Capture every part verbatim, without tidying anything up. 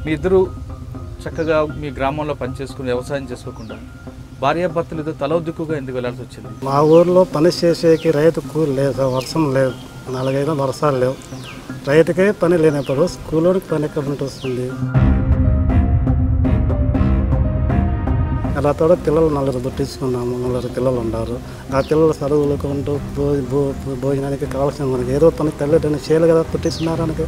మీ ఇద్దరు చక్కగా మీ గ్రామంలో పనిచేసుకుని వ్యవసాయం చేసుకోకుండా భార్యాభర్తలు ఇద్దరు తల దిక్కుగా ఎందుకు వెళ్ళాల్సి వచ్చింది? మా ఊర్లో పని చేసేకి రైతు కూలి లేదు, వర్షం లేదు, నాలుగైదు వర్షాలు లేవు, రైతుకే పని లేనప్పుడు స్కూల్లోకి పని ఎక్కడ నుండి వస్తుంది? అలా తోడ పిల్లలు నలుగురు పుట్టించుకున్నాము, నలుగురు పిల్లలు ఉన్నారు. ఆ పిల్లలు చదువులుకుంటూ భోజనానికి కావాల్సిన మనకి ఏదో పని తల్లిదండ్రులు చేయాలి కదా, పుట్టించున్నారానికి.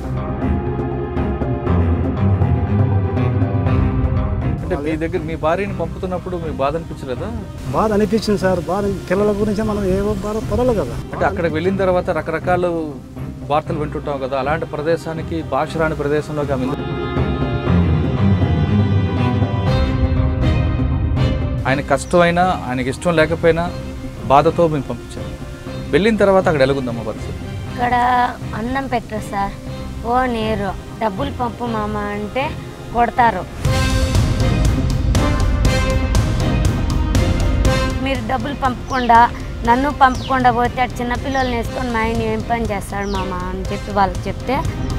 అంటే మీ దగ్గర మీ భార్యని పంపుతున్నప్పుడు మీకు బాధ అనిపించలేదా? బాధ అనిపించింది సార్. బాధ పిల్లల గురించి మనం ఏవో బాధ పడలేదు కదా. అంటే అక్కడికి వెళ్ళిన తర్వాత రకరకాల వార్తలు వింటుంటాం కదా, అలాంటి ప్రదేశానికి భాష రాని ప్రదేశంలోకి ఆమె ఆయన కష్టమైనా ఆయనకి ఇష్టం లేకపోయినా బాధతో మేము పంపించాము. వెళ్ళిన తర్వాత అక్కడ ఎలాగుందమ్మా పరిస్థితి? ఇక్కడ అన్నం పెట్టరు సార్, ఓ నీరు, డబ్బులు పంపు మామ అంటే కొడతారు. మీరు డబ్బులు పంపకుండా నన్ను పంపకుండా పోతే అటు చిన్నపిల్లల్ని వేసుకొని మా ఆయన ఏం పని చేస్తాడు మామ అని చెప్పి వాళ్ళకి చెప్తే,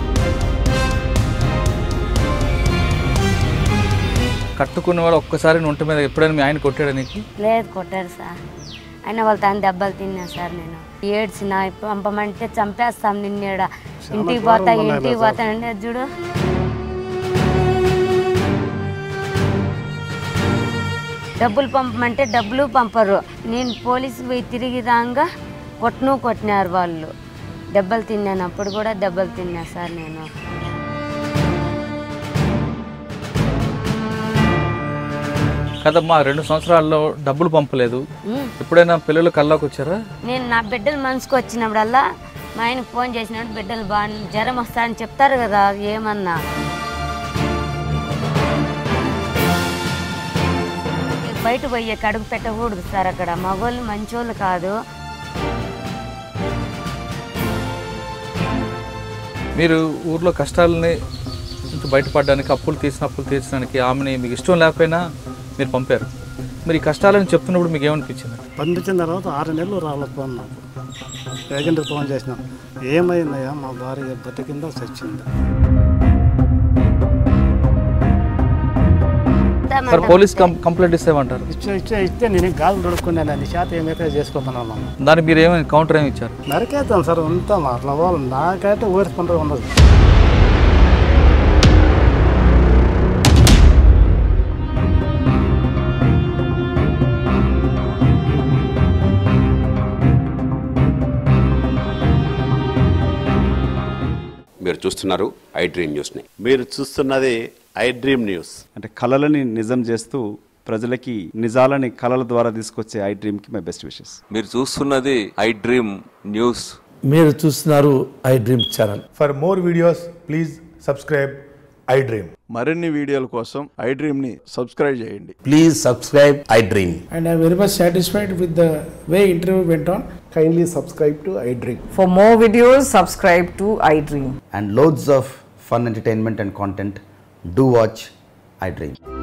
కట్టుకున్న వాళ్ళు ఒక్కసారి ఒంటి మీద ఎప్పుడైనా మీ ఆయన కొట్టాడు నీకు? లేదు, కొట్టారు సార్. అయినా వాళ్ళ తాను దెబ్బలు తిన్నా సార్. నేను ఏడ్చిన, పంపమంటే చంపేస్తాం నిన్నేడ, ఇంటికి పోతా ఇంటికి పోతానండి. చూడు డబ్బులు పంపమంటే డబ్బులు పంపరు. నేను పోలీసు పోయి తిరిగి రాగా కొట్టను కొట్టినారు వాళ్ళు. దెబ్బలు తిన్నాను, అప్పుడు కూడా దెబ్బలు తిన్నా సార్. నేను కదమ్మా, రెండు సంవత్సరాల్లో డబ్బులు పంపలేదు, ఎప్పుడైనా పిల్లలు కల్లోకి వచ్చారా? నేను నా బిడ్డలు మనసుకు వచ్చినప్పుడల్లా మా ఆయనకు ఫోన్ చేసినప్పుడు బిడ్డలు బాగా జ్వరం వస్తాయని చెప్తారు కదా, ఏమన్నా బయట పోయే కడుగు పెట్టకూడదు సార్. అక్కడ మగవాళ్ళు మంచోళ్ళు కాదు. మీరు ఊర్లో కష్టాలని బయటపడడానికి అప్పులు తీసిన అప్పులు తీర్చడానికి ఆమెని మీకు ఇష్టం లేకపోయినా మీరు పంపారు. మీరు ఈ కష్టాలని చెప్తున్నప్పుడు మీకు ఏమనిపించింది? పంపించిన తర్వాత ఆరు నెలలు రావాలి ఫోన్. నాకు ఏజెంట్కి ఫోన్ చేసినాం, ఏమైందయ్యా మా భార్య బతికిందా చచ్చింది? సార్ పోలీస్ కంప్లైంట్ ఇస్తామంటారు. ఇచ్చే ఇచ్చే ఇస్తే నేను గాలు దొడుక్కున్నాను, నీ శాతం ఏమైతే చేసుకోమన్నాను. దానికి మీరు ఏమైనా కౌంటర్ ఏమి ఇచ్చారు? నరికేస్తాం సార్, అంతా అట్లా వాళ్ళు నాకైతే ఊరుకుంటూ ఉండదు. మీరు చూస్తున్నారు ఐ డ్రీమ్ న్యూస్ని. మీరు చూస్తున్నది ఐ డ్రీమ్ న్యూస్. అంటే కళలని నిజం చేస్తూ ప్రజలకి నిజాలని కళల ద్వారా తీసుకొచ్చే ఐ డ్రీమ్కి మై బెస్ట్ విషెస్. మీరు చూస్తున్నది ఐ డ్రీమ్ న్యూస్. మీరు చూస్తున్నారు I Dream channel. For more videos please subscribe I Dream. మరిన్ని వీడియోల కోసం ఐ డ్రీమ్ ని సబ్స్క్రైబ్ చేయండి. Please subscribe I Dream. And I am very much satisfied with the way interview went on. Kindly subscribe to iDream. For more videos, subscribe to iDream. And loads of fun entertainment and content. Do watch iDream.